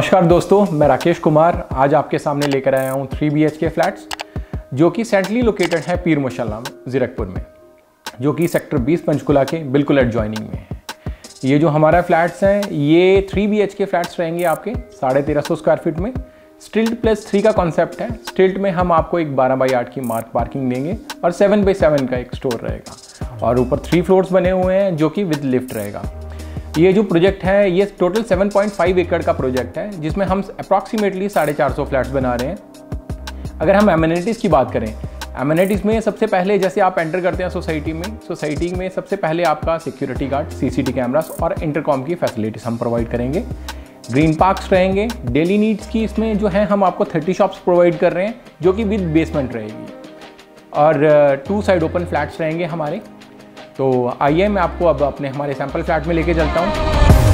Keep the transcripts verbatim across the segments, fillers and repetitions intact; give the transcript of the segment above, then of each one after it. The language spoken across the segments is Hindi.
नमस्कार दोस्तों, मैं राकेश कुमार आज आपके सामने लेकर आया हूँ three B H K flats जो कि सेंट्रली लोकेटेड है पीर माशाल्लाह जीरकपुर में, जो कि सेक्टर बीस पंचकुला के बिल्कुल एडजॉइनिंग में है। ये जो हमारा फ्लैट्स हैं ये three B H K flats रहेंगे आपके साढ़े तेरह सौ स्क्वायर फीट में। स्टिल्ट प्लस थ्री का कॉन्सेप्ट है। स्टिल्ट में हम आपको एक बारह बाई आठ की मार्क पार्किंग देंगे और सेवन बाई सेवन का एक स्टोर रहेगा और ऊपर थ्री फ्लोर्स बने हुए हैं जो कि विद लिफ्ट रहेगा। ये जो प्रोजेक्ट है ये टोटल सात पॉइंट पाँच एकड़ का प्रोजेक्ट है जिसमें हम अप्रॉक्सीमेटली साढ़े चार सौ फ्लैट्स बना रहे हैं। अगर हम एमिनिटीज़ की बात करें, एमिनिटीज़ में सबसे पहले जैसे आप एंटर करते हैं सोसाइटी में, सोसाइटी में सबसे पहले आपका सिक्योरिटी गार्ड, सीसीटीवी कैमरास और इंटरकॉम की फैसिलिटीज़ हम प्रोवाइड करेंगे। ग्रीन पार्क्स रहेंगे। डेली नीड्स की इसमें जो है हम आपको तीस शॉप्स प्रोवाइड कर रहे हैं जो कि विद बेसमेंट रहेगी और टू साइड ओपन फ्लैट्स रहेंगे हमारे। तो आइए मैं आपको अब अपने हमारे सैंपल फ्लैट में लेके चलता हूँ।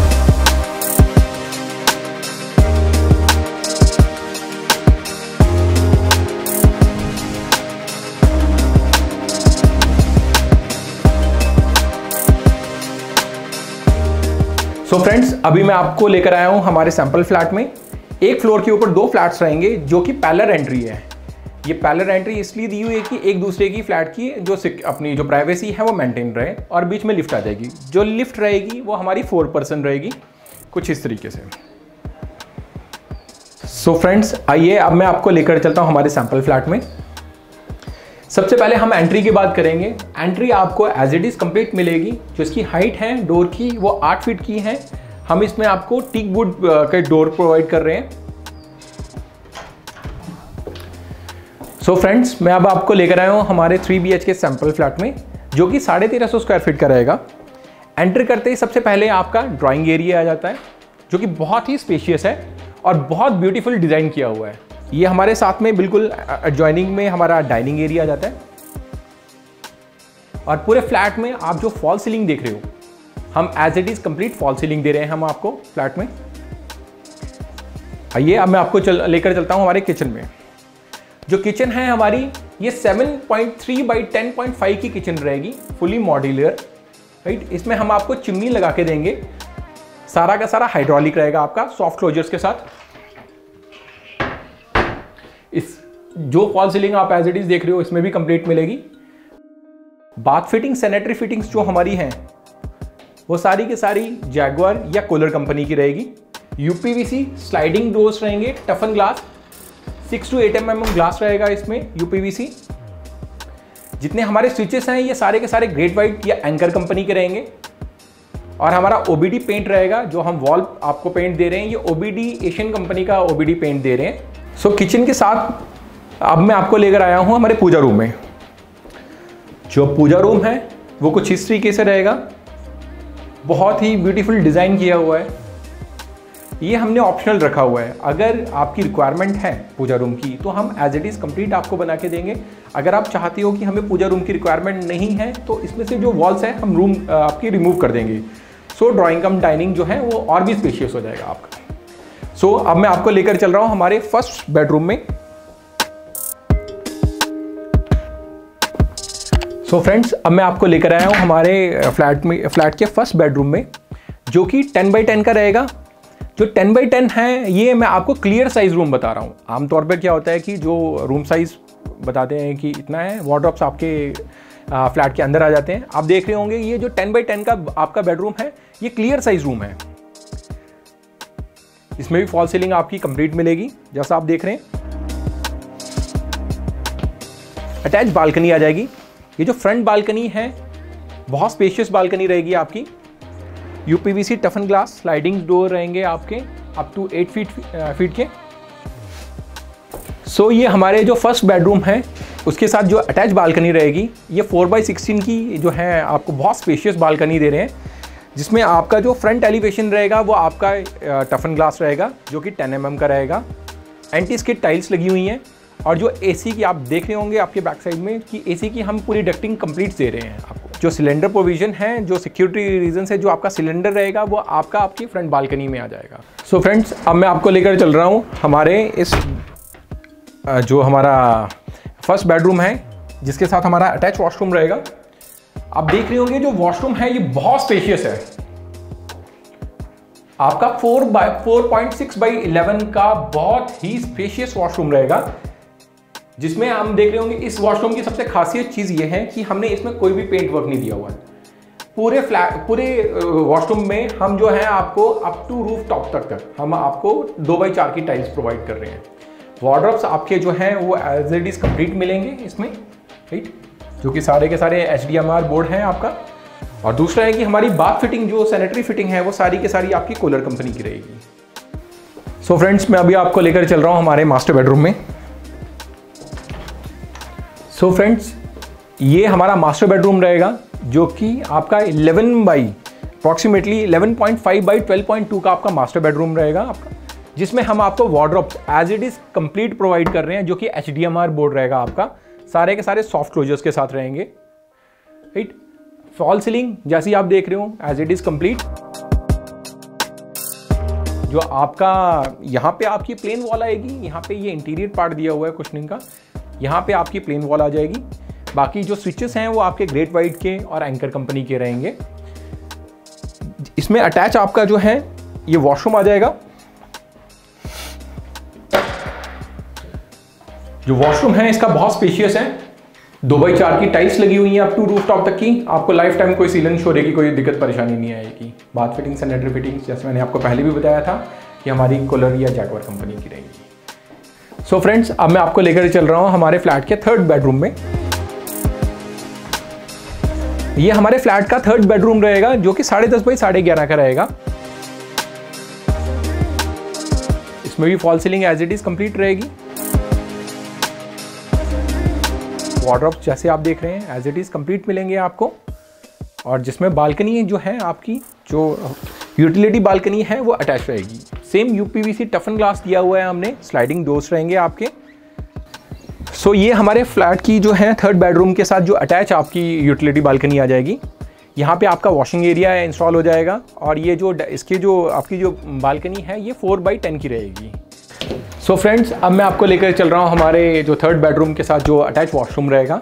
सो फ्रेंड्स, अभी मैं आपको लेकर आया हूँ हमारे सैंपल फ्लैट में। एक फ्लोर के ऊपर दो फ्लैट्स रहेंगे जो कि पैरेलल एंट्री है। ये पैरेलल एंट्री इसलिए दी हुई है कि एक दूसरे की फ्लैट की जो अपनी जो प्राइवेसी है वो मेंटेन रहे और बीच में लिफ्ट आ जाएगी। जो लिफ्ट रहेगी वो हमारी फोर पर्सन रहेगी, कुछ इस तरीके से। सो फ्रेंड्स, आइए अब मैं आपको लेकर चलता हूँ हमारे सैंपल फ्लैट में। सबसे पहले हम एंट्री की बात करेंगे। एंट्री आपको एज इट इज कंप्लीट मिलेगी। जो इसकी हाइट है डोर की वो आठ फीट की है। हम इसमें आपको टीक वुड के डोर प्रोवाइड कर रहे हैं। सो so फ्रेंड्स, मैं अब आपको लेकर आया हूँ हमारे three B H K sample flat में जो कि साढ़े तेरह सौ स्क्वायर फीट का रहेगा। एंटर करते ही सबसे पहले आपका ड्राइंग एरिया आ जाता है जो कि बहुत ही स्पेशियस है और बहुत ब्यूटीफुल डिज़ाइन किया हुआ है। ये हमारे साथ में बिल्कुल एडजॉइनिंग में हमारा डाइनिंग एरिया आ जाता है और पूरे फ्लैट में आप जो फॉल सीलिंग देख रहे हो हम as it is complete fall ceiling दे रहे हैं हम आपको फ्लैट में। आइए अब मैं आपको चल लेकर चलता हूँ हमारे किचन में। जो किचन है हमारी ये सात पॉइंट तीन बाई दस पॉइंट पाँच की किचन रहेगी, फुली मॉड्यूलर, राइट। इसमें हम आपको चिमनी लगा के देंगे। सारा का सारा हाइड्रोलिक रहेगा आपका सॉफ्ट क्लोजर्स के साथ। इस जो फॉल सीलिंग आप एज इट इज देख रहे हो इसमें भी कंप्लीट मिलेगी। बाथ फिटिंग, सैनिटरी फिटिंग्स जो हमारी हैं वो सारी की सारी जैगुआर या कूलर कंपनी की रहेगी। यूपीवीसी स्लाइडिंग डोर्स रहेंगे, toughen glass, six two eight M M glass रहेगा इसमें यूपीवीसी। जितने हमारे स्विचेस हैं ये सारे के सारे ग्रेट वाइट या एंकर कंपनी के रहेंगे और हमारा ओबीडी पेंट रहेगा। जो हम वॉल आपको पेंट दे रहे हैं ये ओबीडी एशियन कंपनी का ओबीडी पेंट दे रहे हैं। सो so, किचन के साथ अब मैं आपको लेकर आया हूं हमारे पूजा रूम में। जो पूजा रूम है वो कुछ इस तरीके से रहेगा, बहुत ही ब्यूटीफुल डिज़ाइन किया हुआ है। ये हमने ऑप्शनल रखा हुआ है। अगर आपकी रिक्वायरमेंट है पूजा रूम की तो हम एज इट इज़ कंप्लीट आपको बना के देंगे। अगर आप चाहती हो कि हमें पूजा रूम की रिक्वायरमेंट नहीं है तो इसमें से जो वॉल्स हैं हम रूम आपकी रिमूव कर देंगे। सो ड्राइंग कम डाइनिंग जो है वो और भी स्पेशियस हो जाएगा आपका। सो so, अब मैं आपको लेकर चल रहा हूं हमारे फर्स्ट बेडरूम में। सो so फ्रेंड्स, अब मैं आपको लेकर आया हूं हमारे फ्लैट में फ्लैट के फर्स्ट बेडरूम में जो कि टेन बाई टेन का रहेगा। जो टेन बाई टेन है ये मैं आपको क्लियर साइज रूम बता रहा हूँ। आमतौर पर क्या होता है कि जो रूम साइज बताते हैं कि इतना है, वार्डरोब्स आपके फ्लैट के अंदर आ जाते हैं। आप देख रहे होंगे ये जो टेन बाई टेन का आपका बेडरूम है ये क्लियर साइज रूम है। इसमें भी फॉल सीलिंग आपकी कंप्लीट मिलेगी जैसा आप देख रहे हैं। अटैच बालकनी आ जाएगी। ये जो फ्रंट बालकनी है बहुत स्पेशियस बालकनी रहेगी आपकी। UPVC toughen glass sliding door रहेंगे आपके up to eight feet feet के। सो so, ये हमारे जो फर्स्ट बेडरूम है उसके साथ जो अटैच बालकनी रहेगी ये फोर बाई सिक्सटीन की जो है आपको बहुत स्पेशियस बालकनी दे रहे हैं, जिसमें आपका जो फ्रंट एलिवेशन रहेगा वो आपका टफन ग्लास रहेगा जो कि टेन एम एम का रहेगा। एंटी स्किड टाइल्स लगी हुई हैं और जो एसी की आप देख रहे होंगे आपके बैक साइड में कि एसी की हम पूरी डक्टिंग कंप्लीट दे रहे हैं आपको। जो सिलेंडर प्रोविजन है, जो सिक्योरिटी रीजन से जो आपका सिलेंडर रहेगा वो आपका आपकी फ्रंट बालकनी में आ जाएगा। सो so फ्रेंड्स, अब मैं आपको लेकर चल रहा हूँ हमारे इस जो हमारा फर्स्ट बेडरूम है जिसके साथ हमारा अटैच वॉशरूम रहेगा। आप देख रहे होंगे जो वॉशरूम है ये बहुत स्पेशियस है। आपका four by four point six by eleven का बहुत ही स्पेशियस वॉशरूम रहेगा, जिसमें हम देख रहे होंगे इस वॉशरूम की सबसे खासियत चीज़ ये है कि हमने इसमें कोई भी पेंट वर्क नहीं दिया हुआ है। पूरे फ्लैट पूरे वॉशरूम में हम जो है आपको अप टू रूफ टॉप तक तक हम आपको दो बाई चार की टाइल्स प्रोवाइड कर रहे हैं। वार्डरोब्स आपके जो हैं वो एज इट इज़ कंप्लीट मिलेंगे इसमें, राइट, जो कि सारे के सारे H D M R board हैं आपका। और दूसरा है कि हमारी बाथ फिटिंग जो सैनिटरी फिटिंग है वो सारी के सारी आपकी कोलर कंपनी की रहेगी। सो so फ्रेंड्स, मैं अभी आपको लेकर चल रहा हूँ हमारे मास्टर बेडरूम में। सो so फ्रेंड्स, ये हमारा मास्टर बेडरूम रहेगा जो कि आपका eleven by approximately eleven point five by twelve point two का आपका मास्टर बेडरूम रहेगा आपका, जिसमें हम आपको wardrobe as it is complete provide कर रहे हैं, जो कि H D M R board रहेगा आपका, सारे के सारे सॉफ्ट क्लोजर्स के साथ रहेंगे, राइट। फॉल सीलिंग जैसी आप देख रहे हो एज इट इज कंप्लीट। जो आपका यहाँ पे आपकी प्लेन वॉल आएगी, यहाँ पे ये इंटीरियर पार्ट दिया हुआ है कुशनिंग का, यहाँ पे आपकी प्लेन वॉल आ जाएगी। बाकी जो स्विचेस हैं वो आपके ग्रेट वाइट के और एंकर कंपनी के रहेंगे। इसमें अटैच आपका जो है ये वॉशरूम आ जाएगा। जो वॉशरूम है इसका बहुत स्पेशियस है, दो बाई चार की टाइल्स लगी हुई हैं अप टू रूफ टॉप तक की। आपको लाइफ टाइम कोई सीलन शोरे की कोई दिक्कत परेशानी नहीं आएगी। बाथ फिटिंग सैनिटरी फिटिंग जैसे मैंने आपको पहले भी बताया था कि हमारी कोलर या जैगवार कंपनी की रहेगी। सो so फ्रेंड्स, अब मैं आपको लेकर चल रहा हूं हमारे फ्लैट के थर्ड बेडरूम में। ये हमारे फ्लैट का थर्ड बेडरूम रहेगा जो कि साढ़े दस बाई साढ़े ग्यारह का रहेगा। इसमें भी fall ceiling as it is complete रहेगी। वार्डरोब जैसे आप देख रहे हैं एज इट इज कंप्लीट मिलेंगे आपको। और जिसमें बालकनी जो है आपकी, जो यूटिलिटी बालकनी है वो अटैच रहेगी। सेम यूपीवीसी टफन ग्लास दिया हुआ है हमने, स्लाइडिंग डोर्स रहेंगे आपके। सो so, ये हमारे फ्लैट की जो है थर्ड बेडरूम के साथ जो अटैच आपकी यूटिलिटी बालकनी आ जाएगी। यहाँ पे आपका वॉशिंग एरिया इंस्टॉल हो जाएगा। और ये जो इसकी जो आपकी जो बालकनी है ये फोर बाई टेन की रहेगी। सो so फ्रेंड्स, अब मैं आपको लेकर चल रहा हूँ हमारे जो थर्ड बेडरूम के साथ जो अटैच वॉशरूम रहेगा।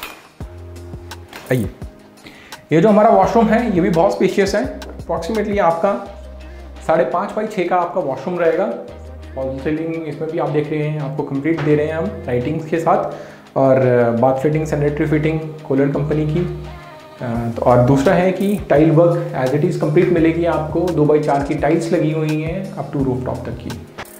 आइए, ये जो हमारा वॉशरूम है ये भी बहुत स्पेशियस है। अप्रॉक्सीमेटली आपका साढ़े पाँच बाई छः का आपका वॉशरूम रहेगा। फॉल सीलिंग इसमें भी आप देख रहे हैं आपको कंप्लीट दे रहे हैं हम लाइटिंग्स के साथ। और bath fitting sanitary fitting Kohler company की। और दूसरा है कि tile work as it is complete मिलेगी आपको। दो बाई चार की टाइल्स लगी हुई हैं अप टू रूफ टॉप तक की।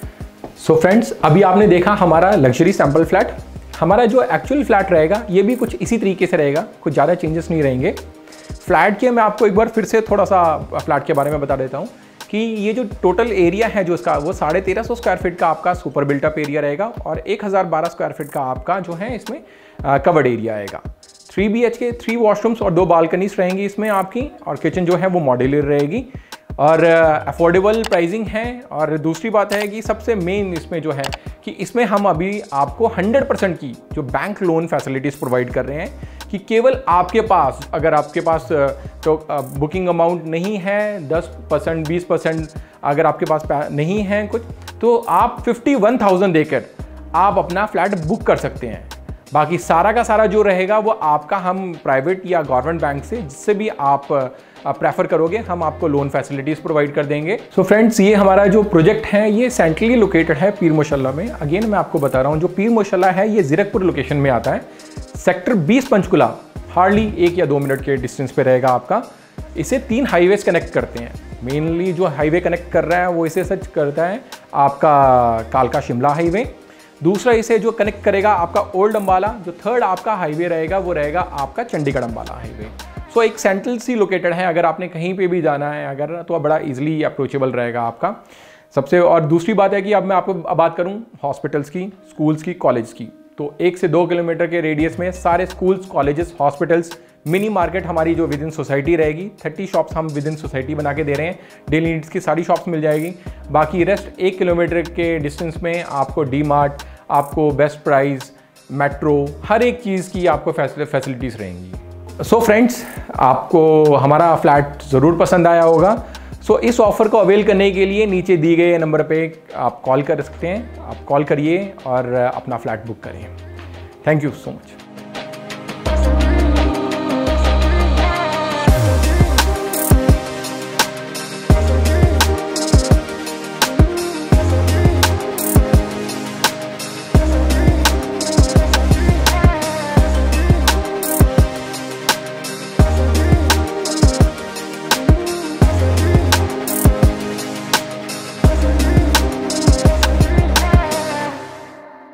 सो so फ्रेंड्स, अभी आपने देखा हमारा लग्जरी सैम्पल फ्लैट। हमारा जो एक्चुअल फ्लैट रहेगा ये भी कुछ इसी तरीके से रहेगा, कुछ ज़्यादा चेंजेस नहीं रहेंगे। फ्लैट के मैं आपको एक बार फिर से थोड़ा सा फ्लैट के बारे में बता देता हूँ कि ये जो टोटल एरिया है जो इसका वो साढ़े तेरह सौ स्क्वायर फीट का आपका सुपर बिल्टअप एरिया रहेगा। और एक हज़ार बारह स्क्वायर फीट का आपका जो है इसमें कवर्ड एरिया आएगा। Three B H K three washrooms और दो बालकनीज रहेंगी इसमें आपकी। और किचन जो है वो मॉड्यूलर रहेगी और अफोर्डेबल प्राइसिंग है। और दूसरी बात है कि सबसे मेन इसमें जो है कि इसमें हम अभी आपको हंड्रेड परसेंट की जो बैंक लोन फैसिलिटीज़ प्रोवाइड कर रहे हैं कि केवल आपके पास, अगर आपके पास तो बुकिंग अमाउंट नहीं है दस परसेंट बीस परसेंट अगर आपके पास नहीं है कुछ, तो आप फिफ्टी वन थाउजेंड देकर आप अपना फ्लैट बुक कर सकते हैं। बाकी सारा का सारा जो रहेगा वो आपका हम प्राइवेट या गवर्नमेंट बैंक से, जिससे भी आप प्रेफर करोगे, हम आपको लोन फैसिलिटीज़ प्रोवाइड कर देंगे। सो so फ्रेंड्स, ये हमारा जो प्रोजेक्ट है ये सेंट्रली लोकेटेड है पीर मोशल्ला में। अगेन मैं आपको बता रहा हूँ, जो पीर मोशल्ला है ये जीरकपुर लोकेशन में आता है। सेक्टर बीस पंचकुला हार्डली एक या दो मिनट के डिस्टेंस पे रहेगा आपका। इसे तीन हाईवेज कनेक्ट करते हैं। मेनली जो हाईवे कनेक्ट कर रहा है वो इसे सच करता है आपका कालका शिमला हाईवे। दूसरा इसे जो कनेक्ट करेगा आपका ओल्ड अंबाला। जो थर्ड आपका हाईवे रहेगा वो रहेगा आपका चंडीगढ़ अंबाला हाईवे। सो एक सेंट्रल सी लोकेटेड है, अगर आपने कहीं पे भी जाना है अगर, तो बड़ा इजीली अप्रोचेबल रहेगा आपका सबसे। और दूसरी बात है कि अब मैं आपको बात करूं हॉस्पिटल्स की, स्कूल्स की, कॉलेज की, तो एक से दो किलोमीटर के रेडियस में सारे schools, colleges, hospitals, mini market हमारी जो विद इन सोसाइटी रहेगी। थर्टी शॉप्स हम विद इन सोसाइटी बना के दे रहे हैं। डेली नीड्स की सारी शॉप्स मिल जाएगी। बाकी रेस्ट एक किलोमीटर के डिस्टेंस में आपको डी मार्ट, आपको बेस्ट प्राइस, मेट्रो, हर एक चीज़ की आपको फैसिलिटीज़ रहेंगी। सो so फ्रेंड्स, आपको हमारा फ्लैट ज़रूर पसंद आया होगा। सो so, इस ऑफ़र को अवेल करने के लिए नीचे दिए गए नंबर पे आप कॉल कर सकते हैं। आप कॉल करिए और अपना फ्लैट बुक करिए। Thank you so much.